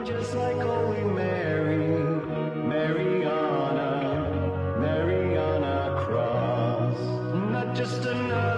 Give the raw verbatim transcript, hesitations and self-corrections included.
just like Holy Mary, Mariana, Mariana Cross. Not just another